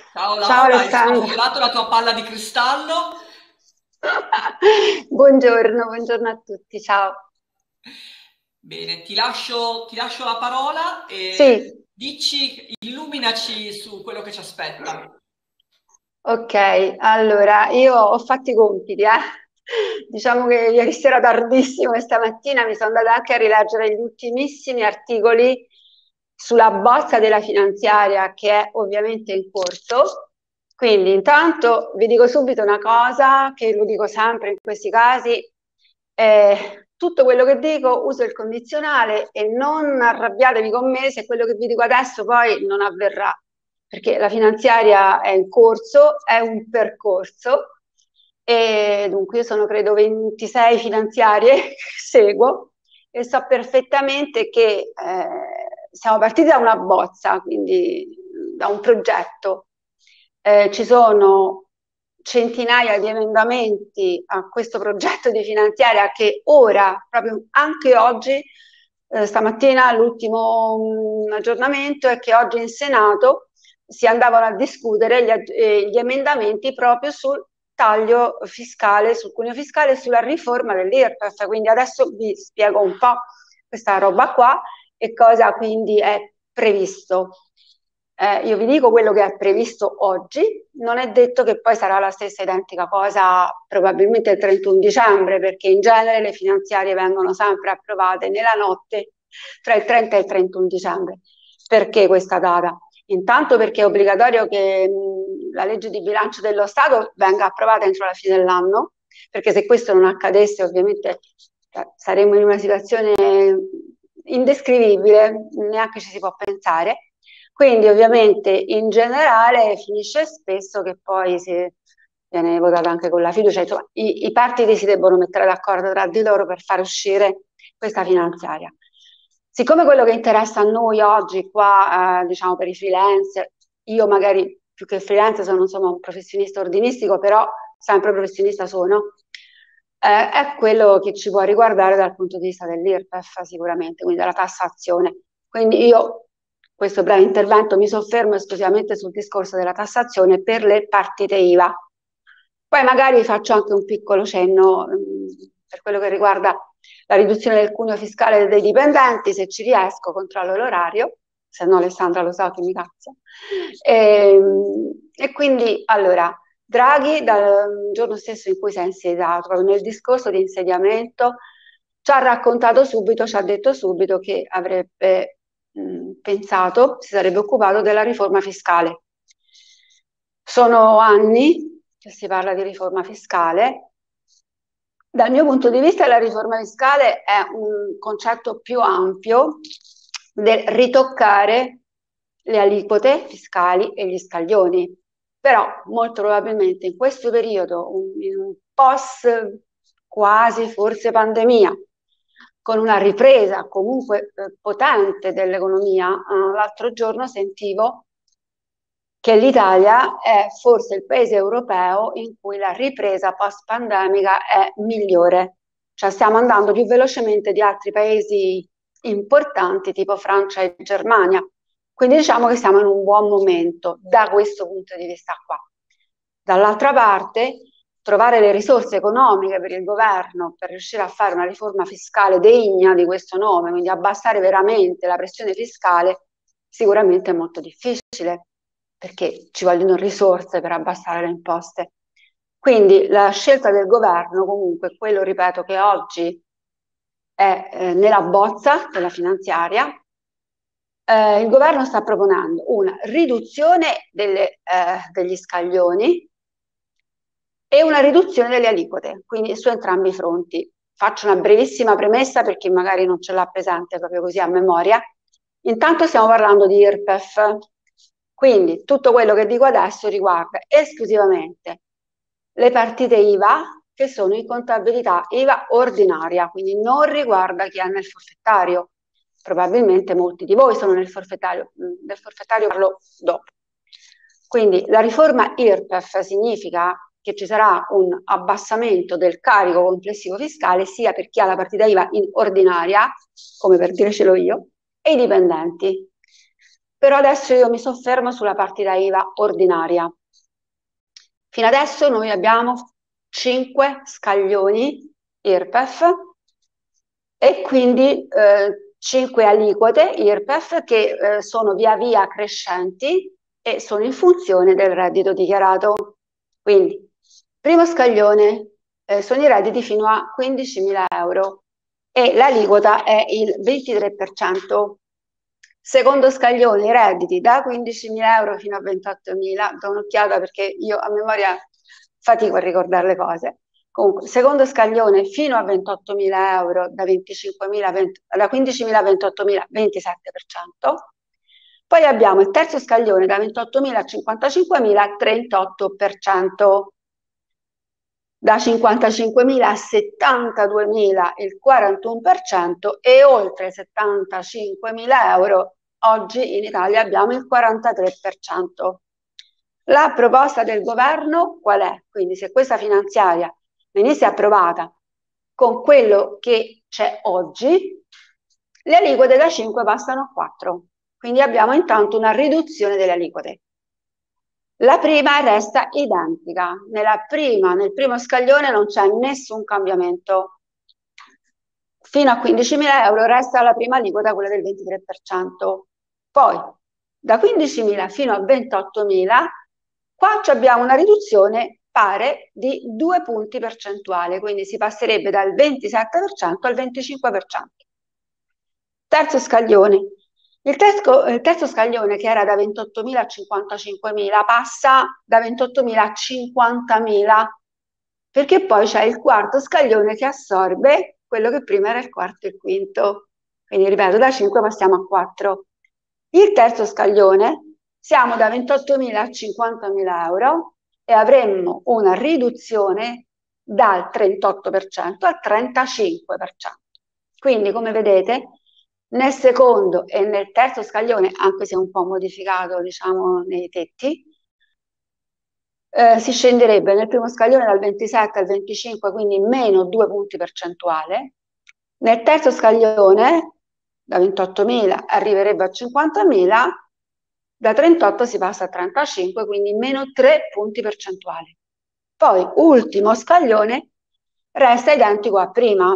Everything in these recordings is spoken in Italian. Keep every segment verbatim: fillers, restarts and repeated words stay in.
Ciao Ciao Laura, hai Alessandra. sfiorato la tua palla di cristallo? Buongiorno, buongiorno a tutti, ciao. Bene, ti lascio, ti lascio la parola e Sì, dici, illuminaci su quello che ci aspetta. ok, allora io ho fatto i compiti, eh. Diciamo che ieri sera tardissimo e stamattina mi sono andata anche a rileggere gli ultimissimi articoli sulla bozza della finanziaria che è ovviamente in corso. Quindi intanto vi dico subito una cosa che lo dico sempre in questi casi, eh, tutto quello che dico uso il condizionale e non arrabbiatevi con me se quello che vi dico adesso poi non avverrà, perché la finanziaria è in corso, è un percorso e dunque io sono credo ventisei finanziarie che seguo e so perfettamente che eh, siamo partiti da una bozza, quindi da un progetto. Eh, ci sono centinaia di emendamenti a questo progetto di finanziaria che ora, proprio anche oggi, eh, stamattina l'ultimo mm, aggiornamento è che oggi in Senato si andavano a discutere gli, eh, gli emendamenti proprio sul taglio fiscale, sul cuneo fiscale e sulla riforma dell'I R P E F. Quindi adesso vi spiego un po' questa roba qua e cosa quindi è previsto. Eh, io vi dico quello che è previsto oggi, non è detto che poi sarà la stessa identica cosa probabilmente il trentuno dicembre, perché in genere le finanziarie vengono sempre approvate nella notte tra il trenta e il trentuno dicembre. Perché questa data? Intanto perché è obbligatorio che mh, la legge di bilancio dello Stato venga approvata entro la fine dell'anno, perché se questo non accadesse ovviamente eh, saremmo in una situazione indescrivibile, neanche ci si può pensare. Quindi ovviamente in generale finisce spesso che poi si viene votato anche con la fiducia, insomma i, i partiti si debbono mettere d'accordo tra di loro per far uscire questa finanziaria. Siccome quello che interessa a noi oggi qua, eh, diciamo per i freelance, io magari più che freelance sono insomma un professionista ordinistico, però sempre professionista sono, eh, è quello che ci può riguardare dal punto di vista dell'I R P E F sicuramente, quindi della tassazione. Quindi io, questo breve intervento, mi soffermo esclusivamente sul discorso della tassazione per le partite I V A. Poi magari faccio anche un piccolo cenno mh, per quello che riguarda la riduzione del cuneo fiscale dei dipendenti, se ci riesco, controllo l'orario, se no Alessandra lo sa che mi cazzo. E, e quindi, allora, Draghi, dal giorno stesso in cui si è insediato, proprio nel discorso di insediamento, ci ha raccontato subito, ci ha detto subito che avrebbe mh, pensato, si sarebbe occupato della riforma fiscale. Sono anni che si parla di riforma fiscale. Dal mio punto di vista, la riforma fiscale è un concetto più ampio del ritoccare le aliquote fiscali e gli scaglioni. Però molto probabilmente in questo periodo, un, in un post quasi forse pandemia, con una ripresa comunque eh, potente dell'economia, eh, l'altro giorno sentivo che l'Italia è forse il paese europeo in cui la ripresa post-pandemica è migliore, cioè stiamo andando più velocemente di altri paesi importanti tipo Francia e Germania. Quindi diciamo che siamo in un buon momento da questo punto di vista qua. Dall'altra parte, trovare le risorse economiche per il governo per riuscire a fare una riforma fiscale degna di questo nome, quindi abbassare veramente la pressione fiscale, sicuramente è molto difficile perché ci vogliono risorse per abbassare le imposte. Quindi la scelta del governo, comunque, quello ripeto che oggi è eh, nella bozza della finanziaria, eh, il governo sta proponendo una riduzione delle, eh, degli scaglioni e una riduzione delle aliquote, quindi su entrambi i fronti. Faccio una brevissima premessa per chi magari non ce l'ha presente proprio così a memoria. Intanto stiamo parlando di I R P E F, quindi tutto quello che dico adesso riguarda esclusivamente le partite I V A che sono in contabilità I V A ordinaria, quindi non riguarda chi è nel forfettario. Probabilmente molti di voi sono nel forfettario, del forfettario parlo dopo. Quindi la riforma I R P E F significa che ci sarà un abbassamento del carico complessivo fiscale sia per chi ha la partita I V A in ordinaria, come per dircelo io, e i dipendenti. però adesso io mi soffermo sulla partita I V A ordinaria. Fino adesso noi abbiamo cinque scaglioni I R P E F e quindi eh, cinque aliquote I R P E F che eh, sono via via crescenti e sono in funzione del reddito dichiarato. Quindi, primo scaglione eh, sono i redditi fino a quindicimila euro e l'aliquota è il ventitré per cento. Secondo scaglione, i redditi da quindicimila euro fino a ventottomila, do un'occhiata perché io a memoria fatico a ricordare le cose. Comunque, secondo scaglione fino a ventottomila euro, da, venticinquemila, da quindicimila a ventottomila, ventisette per cento. Poi abbiamo il terzo scaglione da ventottomila a cinquantacinquemila, trentotto per cento. Da cinquantacinquemila a settantaduemila il quarantuno per cento e oltre settantacinquemila euro oggi in Italia abbiamo il quarantatré per cento. La proposta del governo qual è? Quindi se questa finanziaria venisse approvata con quello che c'è oggi, le aliquote da cinque passano a quattro. Quindi abbiamo intanto una riduzione delle aliquote. La prima resta identica. Nella prima, nel primo scaglione non c'è nessun cambiamento. Fino a quindicimila euro resta la prima aliquota, quella del ventitré per cento. Poi, da quindicimila fino a ventottomila, qua abbiamo una riduzione pare di due punti percentuali, quindi si passerebbe dal ventisette per cento al venticinque per cento. Terzo scaglione. Il terzo, il terzo scaglione, che era da ventottomila a cinquantacinquemila, passa da ventottomila a cinquantamila, perché poi c'è il quarto scaglione che assorbe quello che prima era il quarto e il quinto. Quindi, ripeto, da cinque passiamo a quattro. Il terzo scaglione, siamo da ventottomila a cinquantamila euro e avremmo una riduzione dal trentotto per cento al trentacinque per cento. Quindi, come vedete, nel secondo e nel terzo scaglione, anche se un po' modificato, diciamo, nei tetti, eh, si scenderebbe nel primo scaglione dal ventisette al venticinque, quindi meno due punti percentuali. Nel terzo scaglione, da ventottomila arriverebbe a cinquantamila, da trentotto si passa a trentacinque, quindi meno tre punti percentuali. Poi, ultimo scaglione, resta identico a prima.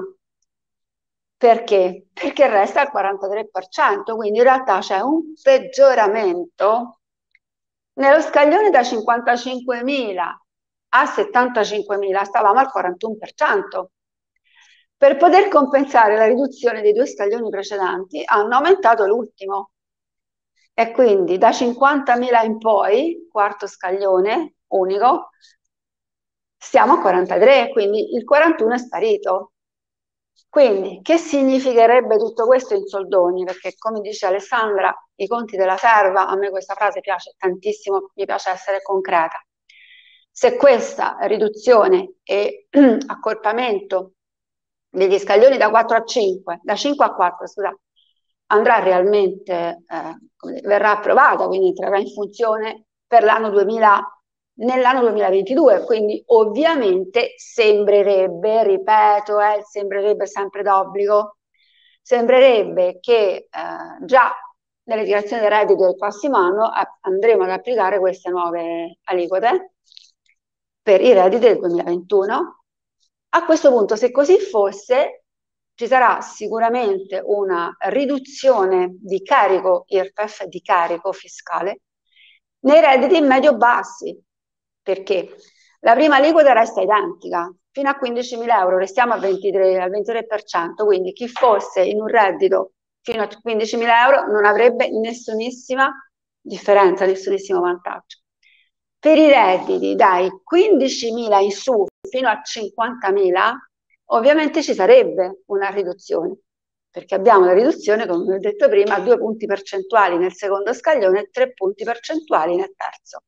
Perché? Perché resta al quarantatré per cento, quindi in realtà c'è un peggioramento. Nello scaglione da cinquantacinquemila a settantacinquemila stavamo al quarantuno per cento. Per poter compensare la riduzione dei due scaglioni precedenti hanno aumentato l'ultimo. E quindi da cinquantamila in poi, quarto scaglione unico, stiamo a quarantatré, quindi il quarantuno è sparito. Quindi, che significherebbe tutto questo in soldoni? Perché, come dice Alessandra, i conti della serva, a me questa frase piace tantissimo, mi piace essere concreta. Se questa riduzione e accorpamento degli scaglioni da quattro a cinque, da cinque a quattro, scusate, andrà realmente, eh, verrà approvata, quindi entrerà in funzione per l'anno duemila, nell'anno duemilaventidue, quindi ovviamente sembrerebbe, ripeto, eh, sembrerebbe sempre d'obbligo, sembrerebbe che eh, già nelle dichiarazioni dei redditi del prossimo anno a, andremo ad applicare queste nuove aliquote per i redditi del duemilaventuno. A questo punto, se così fosse, ci sarà sicuramente una riduzione di carico I R P E F, di carico fiscale, nei redditi medio-bassi. Perché? La prima aliquota resta identica, fino a quindicimila euro restiamo al ventitré per cento, quindi chi fosse in un reddito fino a quindicimila euro non avrebbe nessunissima differenza, nessunissimo vantaggio. Per i redditi dai quindicimila in su fino a cinquantamila, ovviamente ci sarebbe una riduzione, perché abbiamo la riduzione, come ho detto prima, a due punti percentuali nel secondo scaglione e tre punti percentuali nel terzo.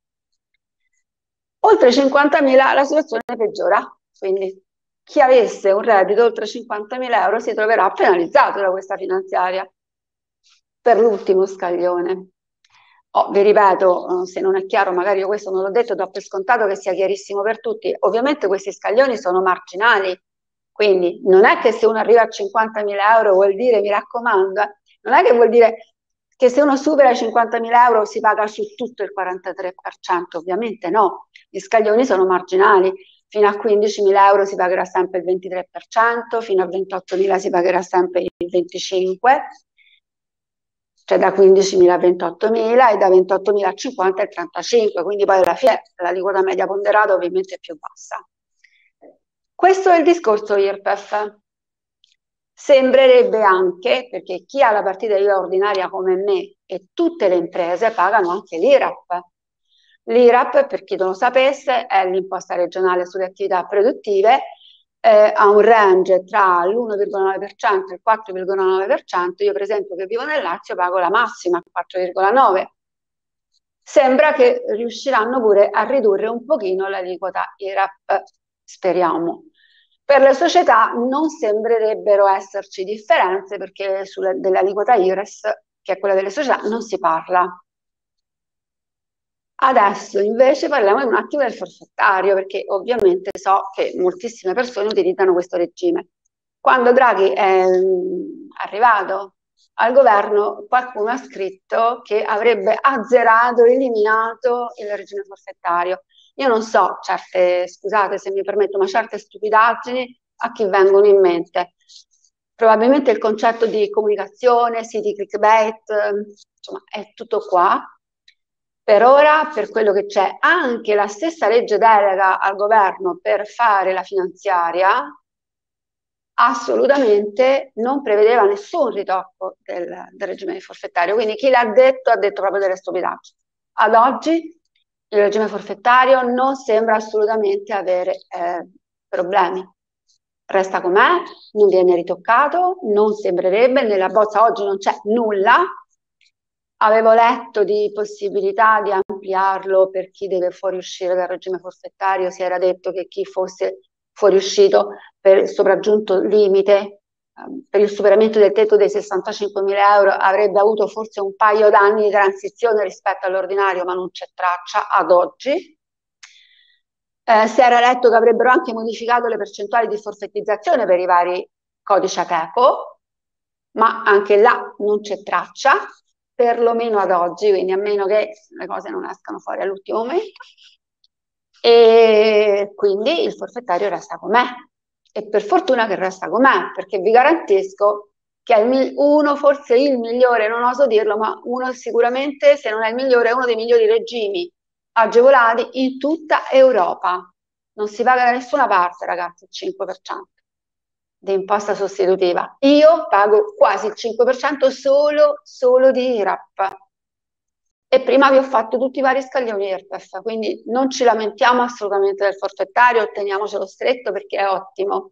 Oltre cinquantamila la situazione peggiora, quindi chi avesse un reddito oltre cinquantamila euro si troverà penalizzato da questa finanziaria per l'ultimo scaglione. Oh, vi ripeto, se non è chiaro, magari io questo non l'ho detto, do per scontato che sia chiarissimo per tutti. Ovviamente questi scaglioni sono marginali, quindi non è che se uno arriva a cinquantamila euro vuol dire, mi raccomando, eh, non è che vuol dire che se uno supera i cinquantamila euro si paga su tutto il quarantatré per cento, ovviamente no, gli scaglioni sono marginali, fino a quindicimila euro si pagherà sempre il ventitré per cento, fino a ventottomila si pagherà sempre il venticinque per cento, cioè da quindicimila a ventottomila e da ventottomila a cinquanta il trentacinque per cento, quindi poi alla fine l'aliquota media ponderata ovviamente è più bassa. Questo è il discorso I R P E F. Sembrerebbe anche, perché chi ha la partita I V A ordinaria come me e tutte le imprese pagano anche l'I R A P. L'I R A P, per chi non lo sapesse, è l'imposta regionale sulle attività produttive, eh, ha un range tra l'uno virgola nove per cento e il quattro virgola nove per cento. Io per esempio che vivo nel Lazio pago la massima, quattro virgola nove per cento. Sembra che riusciranno pure a ridurre un pochino l'aliquota I R A P, speriamo. Per le società non sembrerebbero esserci differenze perché dell'aliquota I R E S, che è quella delle società, non si parla. Adesso invece parliamo un attimo del forfettario, perché ovviamente so che moltissime persone utilizzano questo regime. Quando Draghi è arrivato al governo, qualcuno ha scritto che avrebbe azzerato, eliminato il regime forfettario. Io non so, certe, scusate se mi permetto, ma certe stupidaggini a chi vengono in mente. Probabilmente il concetto di comunicazione, siti clickbait, insomma, è tutto qua. Per ora, per quello che c'è, anche la stessa legge delega al governo per fare la finanziaria assolutamente non prevedeva nessun ritocco del, del regime forfettario. Quindi chi l'ha detto ha detto proprio delle stupidaggini. Ad oggi il regime forfettario non sembra assolutamente avere eh, problemi. Resta com'è, non viene ritoccato, non sembrerebbe, nella bozza oggi non c'è nulla. Avevo letto di possibilità di ampliarlo per chi deve fuoriuscire dal regime forfettario, si era detto che chi fosse fuoriuscito per il sopraggiunto limite, um, per il superamento del tetto dei sessantacinquemila euro avrebbe avuto forse un paio d'anni di transizione rispetto all'ordinario, ma non c'è traccia ad oggi. Eh, si era letto che avrebbero anche modificato le percentuali di forfettizzazione per i vari codici Ateco, ma anche là non c'è traccia, perlomeno ad oggi, quindi a meno che le cose non escano fuori all'ultimo momento. E quindi il forfettario resta com'è. E per fortuna che resta com'è, perché vi garantisco che è uno, forse il migliore, non oso dirlo, ma uno sicuramente, se non è il migliore, è uno dei migliori regimi agevolati in tutta Europa. Non si paga da nessuna parte, ragazzi, il cinque per cento di imposta sostitutiva. Io pago quasi il cinque per cento solo, solo di I R A P. E prima vi ho fatto tutti i vari scaglioni I R P E F, quindi non ci lamentiamo assolutamente del forfettario, teniamocelo stretto perché è ottimo.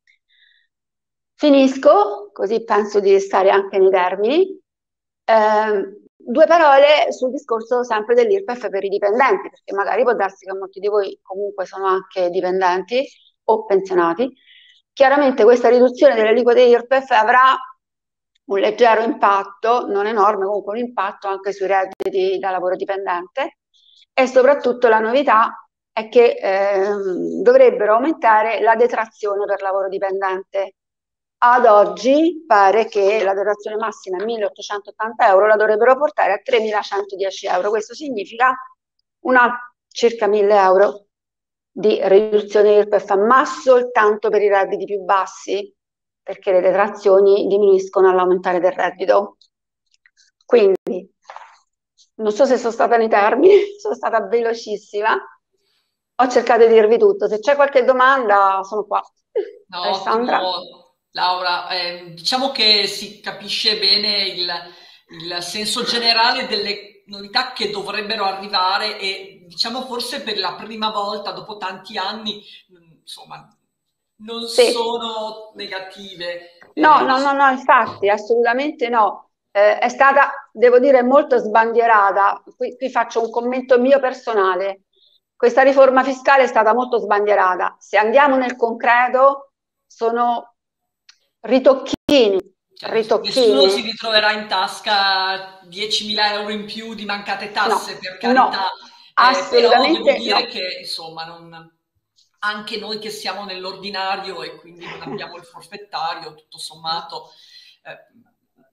Finisco, così penso di stare anche nei termini. Eh, due parole sul discorso sempre dell'I R P E F per i dipendenti, perché magari può darsi che molti di voi comunque sono anche dipendenti o pensionati. Chiaramente questa riduzione delle aliquote I R P E F avrà un leggero impatto, non enorme, comunque un impatto anche sui redditi da lavoro dipendente, e soprattutto la novità è che ehm, dovrebbero aumentare la detrazione per lavoro dipendente. Ad oggi pare che la detrazione massima è milleottocentottanta euro, la dovrebbero portare a tremilacentodieci euro. Questo significa una circa mille euro di riduzione I R P E F, ma soltanto per i redditi più bassi, perché le detrazioni diminuiscono all'aumentare del reddito. Quindi, non so se sono stata nei termini, sono stata velocissima, ho cercato di dirvi tutto. Se c'è qualche domanda, sono qua. No, Alessandra? ottimo, Laura. Eh, diciamo che si capisce bene il, il senso generale delle novità che dovrebbero arrivare e diciamo forse per la prima volta dopo tanti anni, insomma, non Sì. sono negative. No, Eh, no, no, no, infatti, assolutamente no. Eh, è stata, devo dire, molto sbandierata. Qui, qui faccio un commento mio personale. Questa riforma fiscale è stata molto sbandierata. Se andiamo nel concreto, sono ritocchini, cioè, nessuno si ritocchini. ritroverà in tasca diecimila euro in più di mancate No, tasse, per no, carità, eh, però devo assolutamente dire no. che insomma non, anche noi che siamo nell'ordinario e quindi non abbiamo il forfettario, tutto sommato, eh,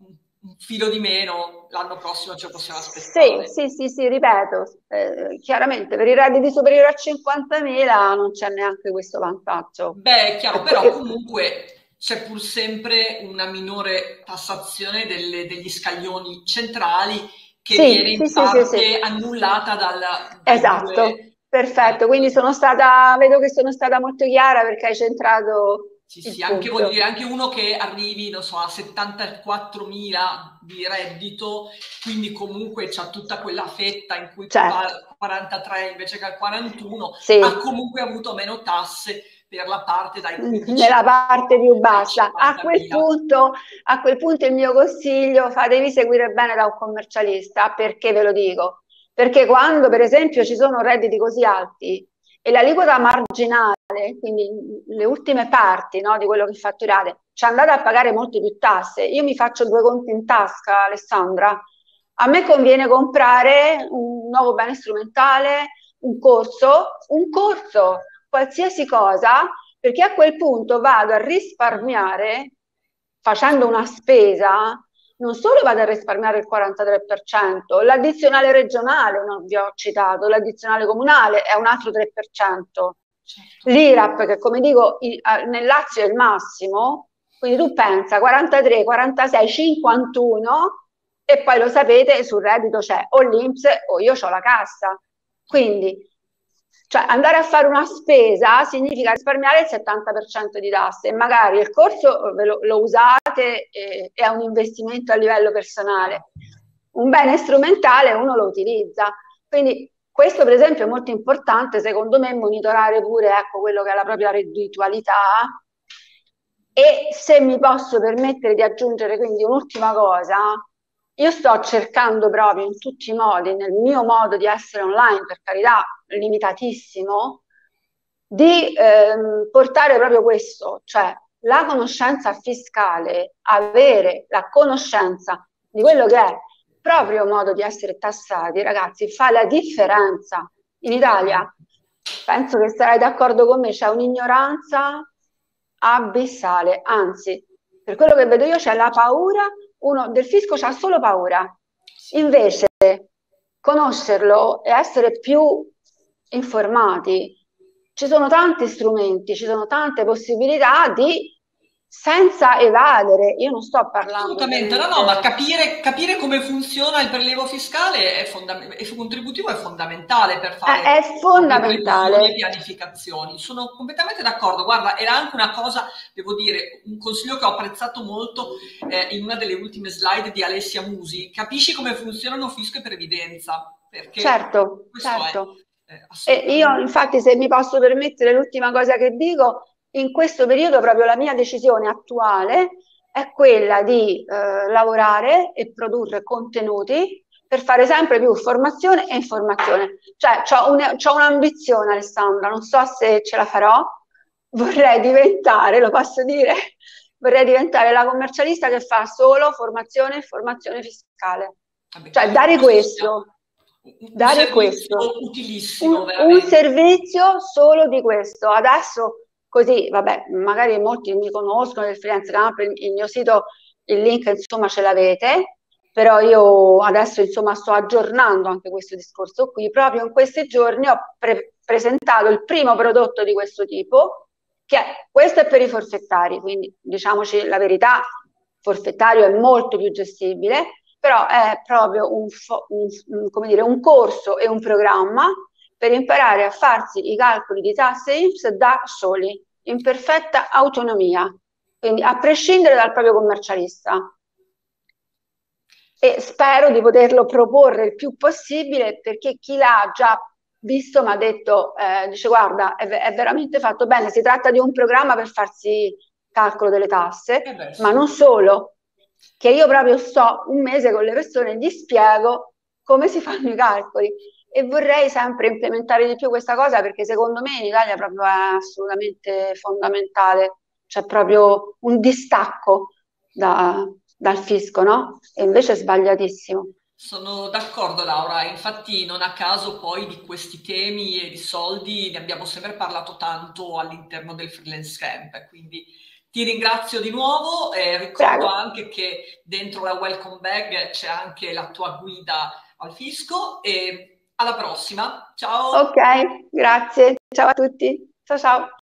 un filo di meno, l'anno prossimo ce lo possiamo Sì, aspettare. sì, sì, sì, ripeto, eh, chiaramente per i redditi superiori a cinquantamila non c'è neanche questo vantaggio. Beh, è chiaro, E que- però e- comunque c'è pur sempre una minore tassazione delle- degli scaglioni centrali che viene sì, sì, in sì, sì, sì. parte annullata dal- dai Esatto, due. perfetto. dai- Quindi sono stata, vedo che sono stata molto chiara perché hai centrato Sì, il sì, anche voglio punto. dire, anche uno che arrivi, non so, a settantaquattromila di reddito, quindi comunque c'ha tutta quella fetta in cui Certo, paga quarantatré invece che al quarantuno, ha sì. comunque avuto meno tasse per la parte dai quindici Nella parte più ai bassa. A quel cinquantamila. punto, a quel punto il mio consiglio, fatevi seguire bene da un commercialista, perché ve lo dico? Perché quando, per esempio, ci sono redditi così alti e l'aliquota marginale, quindi le ultime parti, no, di quello che fatturate, ci andate a pagare molte più tasse. Io mi faccio due conti in tasca, Alessandra. A me conviene comprare un nuovo bene strumentale, un corso, un corso, qualsiasi cosa, perché a quel punto vado a risparmiare facendo una spesa, non solo vado a risparmiare il quarantatré per cento, l'addizionale regionale, non vi ho citato, l'addizionale comunale è un altro tre per cento. Certo. L'I R A P, che come dico nel Lazio è il massimo, quindi tu pensa quarantatré, quarantasei, cinquantuno e poi lo sapete, sul reddito c'è o l'I N P S o io ho la cassa. Quindi, cioè, andare a fare una spesa significa risparmiare il settanta per cento di tasse e magari il corso ve lo, lo usate e è un investimento a livello personale. Un bene strumentale uno lo utilizza. Quindi questo per esempio è molto importante, secondo me, monitorare pure ecco, quello che è la propria redditualità. E se mi posso permettere di aggiungere quindi un'ultima cosa, io sto cercando proprio in tutti i modi, nel mio modo di essere online, per carità, limitatissimo, di ehm, portare proprio questo, cioè la conoscenza fiscale, avere la conoscenza di quello che è il proprio modo di essere tassati, ragazzi, fa la differenza. In Italia, Totalmente. penso che sarai d'accordo con me, c'è un'ignoranza abissale, anzi, per quello che vedo io c'è la paura, uno del fisco c'ha solo paura, Sì. invece conoscerlo e essere più informati, ci sono tanti strumenti, ci sono tante possibilità di senza evadere, io non sto parlando Assolutamente, no, no, ma ovviamente, capire, capire come funziona il prelievo fiscale è fonda- e contributivo è fondamentale per è, fare è proprio previsioni e fondamentale. pianificazioni. Sono completamente d'accordo. Guarda, era anche una cosa, devo dire, un consiglio che ho apprezzato molto eh, in una delle ultime slide di Alessia Musi. Capisci come funzionano fisco e previdenza, perché Certo, questo è certo. eh, E io, assolutamente. infatti, se mi posso permettere l'ultima cosa che dico, in questo periodo proprio la mia decisione attuale è quella di eh, lavorare e produrre contenuti per fare sempre più formazione e informazione. Cioè, ho un, c'ho un'ambizione, Alessandra, non so se ce la farò, vorrei diventare, lo posso dire, vorrei diventare la commercialista che fa solo formazione e formazione fiscale. Vabbè, Cioè, credo che dare questo sia questo, un, un dare questo, servizio utilissimo, un, un veramente. servizio solo di questo. Adesso, così, vabbè, magari molti mi conoscono del Freelance Camp, il, il mio sito, il link, insomma, ce l'avete, però io adesso, insomma, sto aggiornando anche questo discorso qui. Proprio in questi giorni ho pre- presentato il primo prodotto di questo tipo, che è, questo è per i forfettari, quindi diciamoci la verità, forfettario è molto più gestibile, però è proprio un, un, come dire, un corso e un programma per imparare a farsi i calcoli di tasse I N P S da soli, in perfetta autonomia, quindi a prescindere dal proprio commercialista. E spero di poterlo proporre il più possibile perché chi l'ha già visto mi ha detto, eh, dice guarda, è, è veramente fatto bene, si tratta di un programma per farsi calcolo delle tasse, Eh beh, ma sì. non solo, che io proprio sto un mese con le persone e gli spiego come si fanno i calcoli e vorrei sempre implementare di più questa cosa perché secondo me in Italia proprio è assolutamente fondamentale, c'è proprio un distacco da, dal fisco, no? E invece è sbagliatissimo. Sono d'accordo Laura, infatti non a caso poi di questi temi e di soldi ne abbiamo sempre parlato tanto all'interno del freelance camp, quindi Ti ringrazio di nuovo e ricordo Prego. anche che dentro la welcome bag c'è anche la tua guida al fisco e alla prossima. Ciao! Ok, grazie. Ciao a tutti. Ciao ciao.